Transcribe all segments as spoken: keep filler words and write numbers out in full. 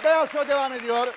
Beyaz Show devam ediyor.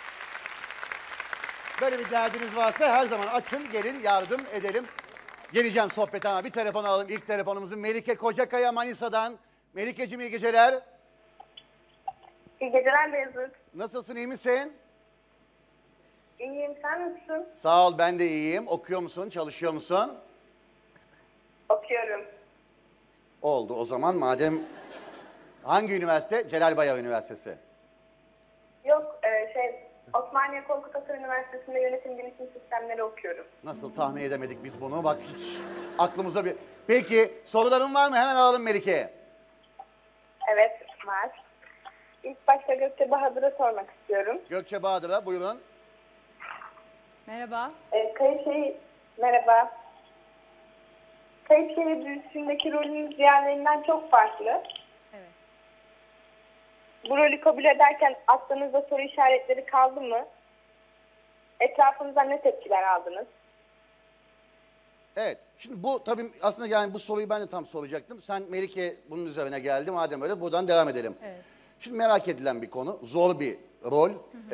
Böyle bir derdiniz varsa her zaman açın, gelin yardım edelim. Geleceğim sohbete ama bir telefon alalım. İlk telefonumuzu Melike Kocakaya Manisa'dan. Melikeciğim iyi geceler. İyi geceler Beyazıt. Nasılsın, iyi misin? İyiyim, sen nasılsın? Sağ ol, ben de iyiyim. Okuyor musun, çalışıyor musun? Okuyorum. Oldu o zaman madem. Hangi üniversite? Celal Bayar Üniversitesi. Yok, e, şey, Osmaniye Korkut Ata Üniversitesi'nde yönetim bilişim sistemleri okuyorum. Nasıl tahmin edemedik biz bunu? Bak hiç aklımıza bir... Peki soruların var mı? Hemen alalım Melike. Evet, var. İlk başta Gökçe Bahadır'a sormak istiyorum. Gökçe Bahadır'a buyurun. Merhaba. E, Kayıpşehir, merhaba. Kayıpşehir dizisindeki rolünüz diğerlerinden çok farklı. Evet. Bu rolü kabul ederken aklınızda soru işaretleri kaldı mı? Etrafınızdan ne tepkiler aldınız? Evet. Şimdi bu tabii aslında yani bu soruyu ben de tam soracaktım. Sen Melike bunun üzerine geldi. Madem öyle buradan devam edelim. Evet. Şimdi merak edilen bir konu. Zor bir rol. Hı hı. Ee,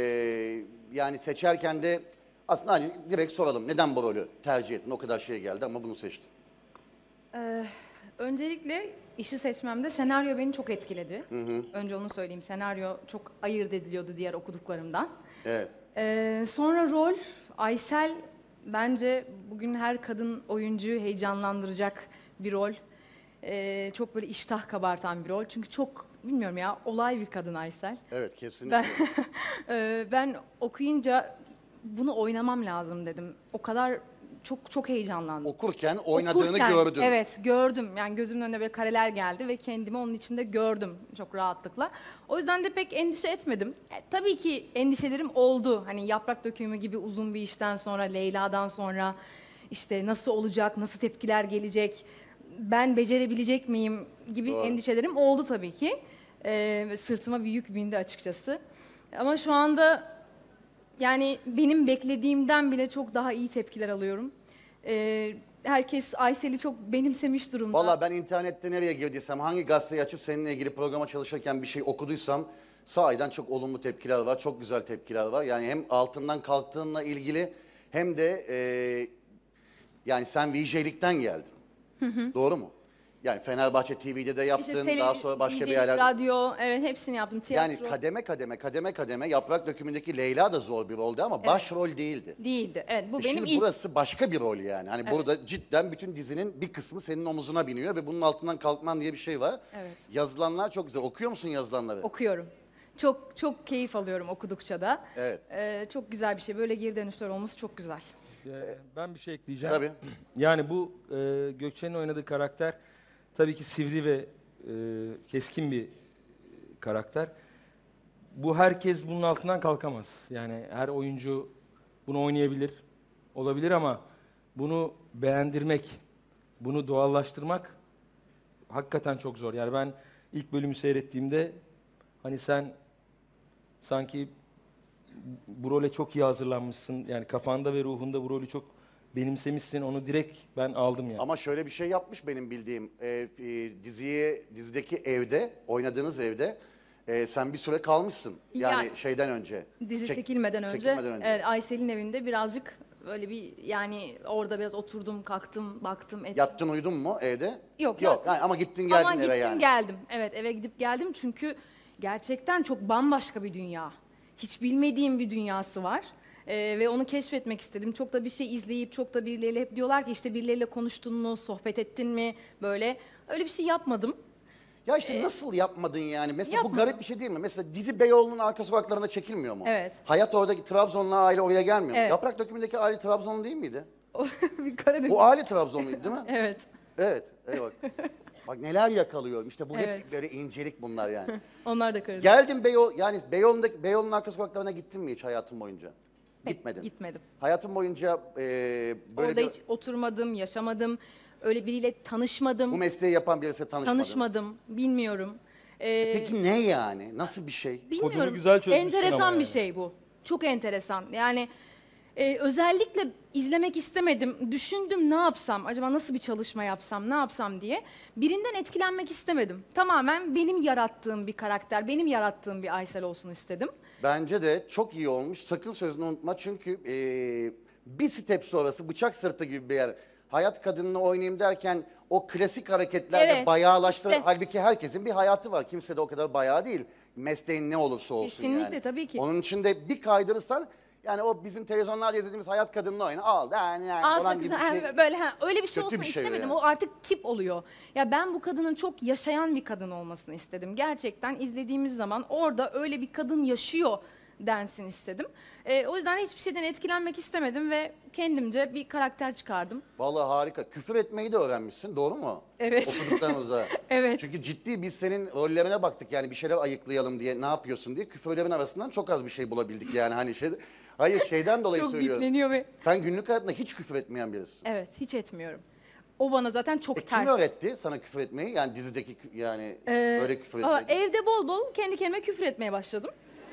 yani seçerken de aslında hani direkt soralım. Neden bu rolü tercih ettin? O kadar şey geldi ama bunu seçtin. Ee, öncelikle işi seçmemde senaryo beni çok etkiledi. Hı hı. Önce onu söyleyeyim. Senaryo çok ayırt ediliyordu diğer okuduklarımdan. Evet. Ee, sonra rol, Aysel bence bugün her kadın oyuncuyu heyecanlandıracak bir rol. Ee, çok böyle iştah kabartan bir rol. Çünkü çok, bilmiyorum ya, olay bir kadın Aysel. Evet, kesinlikle. Ben, e, ben okuyunca bunu oynamam lazım dedim. O kadar çok çok heyecanlandım. Okurken oynadığını Okurken, gördün. Evet, gördüm. Yani gözümün önüne böyle kareler geldi ve kendimi onun içinde gördüm çok rahatlıkla. O yüzden de pek endişe etmedim. E, tabii ki endişelerim oldu. Hani Yaprak Dökümü gibi uzun bir işten sonra, Leyla'dan sonra işte nasıl olacak, nasıl tepkiler gelecek, ben becerebilecek miyim gibi Doğru. endişelerim oldu tabii ki. E, sırtıma bir yük bindi açıkçası. Ama şu anda yani benim beklediğimden bile çok daha iyi tepkiler alıyorum. Ee, herkes Aysel'i çok benimsemiş durumda. Vallahi ben internette nereye girdiysem, hangi gazeteyi açıp seninle ilgili programa çalışırken bir şey okuduysam sahiden çok olumlu tepkiler var, çok güzel tepkiler var. Yani hem altından kalktığınla ilgili hem de e, yani sen V J'likten geldin. Hı hı. Doğru mu? Yani Fenerbahçe T V'de de yaptın, İşte tele, daha sonra başka D J, bir yerler. radyo, evet hepsini yaptım. Tiyatro. Yani kademe kademe, kademe kademe Yaprak Dökümü'ndeki Leyla da zor bir roldü ama evet. Başrol değildi. Değildi, evet. Bu e benim şimdi ilk... burası başka bir rol yani. Hani evet. Burada cidden bütün dizinin bir kısmı senin omuzuna biniyor ve bunun altından kalkman diye bir şey var. Evet. Yazılanlar çok güzel. Okuyor musun yazılanları? Okuyorum. Çok çok keyif alıyorum okudukça da. Evet. Ee, çok güzel bir şey. Böyle geri dönüşler olması çok güzel. Ee, ben bir şey ekleyeceğim. Tabii. Yani bu e, Gökçe'nin oynadığı karakter tabii ki sivri ve e, keskin bir karakter. Bu herkes bunun altından kalkamaz. Yani her oyuncu bunu oynayabilir, olabilir ama bunu beğendirmek, bunu doğallaştırmak hakikaten çok zor. Yani ben ilk bölümü seyrettiğimde hani sen sanki bu role çok iyi hazırlanmışsın. Yani kafanda ve ruhunda bu rolü çok benimsemişsin. Onu direkt ben aldım yani. Ama şöyle bir şey yapmış benim bildiğim. E, e, diziye, dizideki evde, oynadığınız evde e, sen bir süre kalmışsın. Yani, yani şeyden önce. Dizi Çek, çekilmeden önce. çekilmeden önce. Evet, Aysel'in evinde birazcık böyle bir, yani orada biraz oturdum, kalktım, baktım, ettim. Yattın uyudun mu evde? Yok. Yok. Yani ama gittin geldin ama eve gittim, yani. geldim. Evet, eve gidip geldim çünkü gerçekten çok bambaşka bir dünya. Hiç bilmediğim bir dünyası var. Ee, ve onu keşfetmek istedim. Çok da bir şey izleyip, çok da birileriyle hep diyorlar ki işte birileriyle konuştun mu, sohbet ettin mi, böyle. Öyle bir şey yapmadım. Ya işte ee, nasıl yapmadın yani? Mesela yapmadım. Bu garip bir şey değil mi? Mesela dizi Beyoğlu'nun arka sokaklarında çekilmiyor mu? Evet. Hayat oradaki Trabzonlu aile oraya gelmiyor mu? Evet. Yaprak Dökümü'ndeki aile Trabzonlu değil miydi? bir Karadeniz. Bu aile Trabzonluydu değil mi? Evet. Evet. Evet bak. Bak neler yakalıyorum. İşte bu evet. hep böyle incelik bunlar yani. Onlar da Karadeniz. Geldim Beyoğlu, yani Beyoğlu'ndaki Beyoğlu'nun arka sokaklarına gittin mi hiç hayatın boyunca? Gitmedin. Gitmedim. Hayatın boyunca e, böyle orada bir... hiç oturmadım, yaşamadım. Öyle biriyle tanışmadım. Bu mesleği yapan birisiyle tanışmadın. Tanışmadım. Bilmiyorum. Ee, Peki ne yani? Nasıl bir şey? Bilmiyorum. Kodunu güzel çözmüşsün enteresan ama bir yani. şey bu. Çok enteresan. Yani Ee, özellikle izlemek istemedim. Düşündüm ne yapsam, acaba nasıl bir çalışma yapsam, ne yapsam diye. Birinden etkilenmek istemedim. Tamamen benim yarattığım bir karakter, benim yarattığım bir Aysel olsun istedim. Bence de çok iyi olmuş. Sakın sözünü unutma çünkü eee, bir step sonrası bıçak sırtı gibi bir yer. Hayat kadınını oynayayım derken o klasik hareketlerde Evet, bayağılaştı. işte. Halbuki herkesin bir hayatı var. Kimse de o kadar bayağı değil. Mesleğin ne olursa olsun Kesinlikle, yani. tabii ki. Onun için de bir kaydırırsan yani o bizim televizyonlarda izlediğimiz hayat kadınını oyna al yani, yani Aa, falan sakız, gibi bir ha, şey. böyle ha, öyle bir şey Kötü olsun bir şey istemedim. yani. O artık tip oluyor. Ya ben bu kadının çok yaşayan bir kadın olmasını istedim. Gerçekten izlediğimiz zaman orada öyle bir kadın yaşıyor densin istedim. Ee, o yüzden hiçbir şeyden etkilenmek istemedim ve kendimce bir karakter çıkardım. Vallahi harika. Küfür etmeyi de öğrenmişsin, doğru mu? Evet. Okuduklarımızda. Evet. Çünkü ciddi biz senin rollerine baktık yani bir şeyler ayıklayalım diye, ne yapıyorsun diye. Küfürlerin arasından çok az bir şey bulabildik yani hani şey. Hayır şeyden dolayı Çok söylüyorum. bipleniyor ve Sen günlük hayatında hiç küfür etmeyen birisin. evet, hiç etmiyorum. O bana zaten çok E, kim ters. öğretti sana küfür etmeyi? Yani dizideki kü- yani Ee, öyle küfür valla etmeyi. evde bol bol kendi kendime küfür etmeye başladım.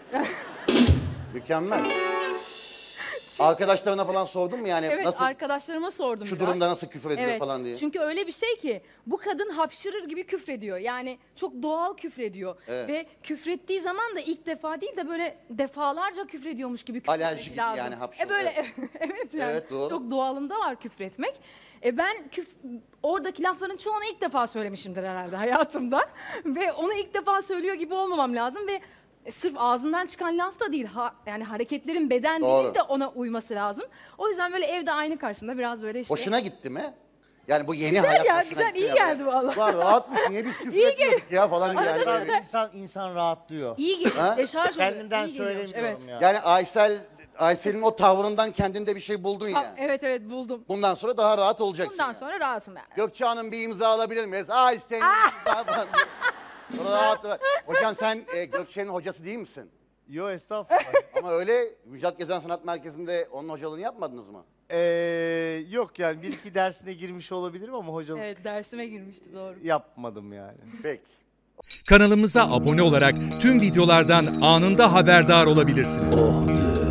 Mükemmel. Arkadaşlarına falan sordun mu yani Evet, nasıl arkadaşlarıma sordum şu biraz. durumda nasıl küfür edilir Evet, falan diye. çünkü öyle bir şey ki bu kadın hapşırır gibi küfrediyor. Yani çok doğal küfrediyor. Evet. Ve küfrettiği zaman da ilk defa değil de böyle defalarca küfrediyormuş gibi küfretmek Alerji gibi lazım. yani hapşırma, E böyle evet yani Evet, doğru. çok doğalında var küfretmek. E ben küf oradaki lafların çoğunu ilk defa söylemişimdir herhalde hayatımda. Ve onu ilk defa söylüyor gibi olmamam lazım ve e, sırf ağzından çıkan laf da değil, ha, yani hareketlerin beden Doğru. dili de ona uyması lazım. O yüzden böyle evde aynı karşısında biraz böyle işte... Hoşuna gitti mi? Yani bu yeni Güzel hayat ya, hoşuna güzel, gitti iyi ya. geldi vallahi. Lan rahatmış, niye biz küfür İyi etmiyorduk ya falan Arada yani. sırada- Böyle. İnsan, insan rahatlıyor. İyi geliyor, Ha? deşarj oluyor. Kendimden iyi geliyormuş, söylemiyorum evet. ya. Yani Aysel, Aysel'in o tavrından kendinde bir şey buldun Ha, yani. evet evet buldum. Bundan sonra daha rahat olacaksın. Bundan yani. sonra rahatım yani. Gökçe Hanım bir imza alabilir miyiz? Aysel'in imza falan. Rahat rahat. Hocam sen e, Gökçe'nin hocası değil misin? Yo estağfurullah. Ama öyle Müjdat Gezen Sanat Merkezi'nde onun hocalığını yapmadınız mı? Ee, yok yani bir iki dersine girmiş olabilirim ama hocalık Evet, dersime girmişti doğru. yapmadım yani. Peki. Kanalımıza abone olarak tüm videolardan anında haberdar olabilirsiniz.